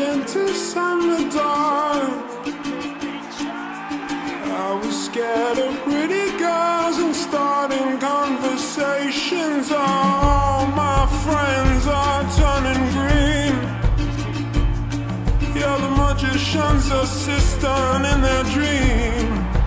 dentist and the dark. I was scared of pretty girls and starting conversations. All my friends are turning green. Yeah, the magician's assistant in their dream.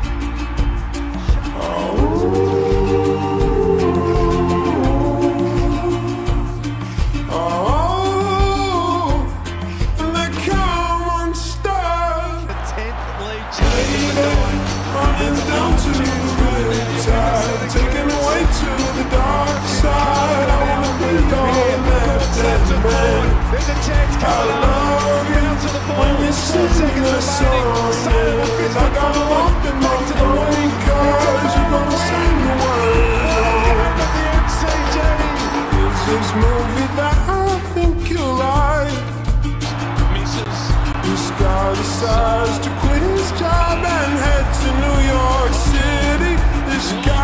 Running down to the Riptide, taken away to the dark side. I wanna be gone that dead man. I love you when you sing the song. Yeah, I got a lump in my throat 'cause you're gonna sing the words. Is this movie that I think you like? This guy decides to quit his job and head to New York City. This guy